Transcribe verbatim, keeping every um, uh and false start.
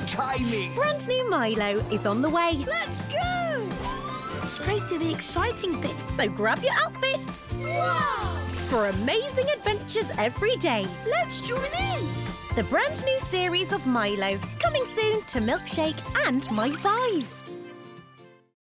timing! Brand new Milo is on the way. Let's go! Straight to the exciting bit. So grab your outfits. Wow! For amazing adventures every day. Let's join in! The brand new series of Milo, coming soon to Milkshake and My Five.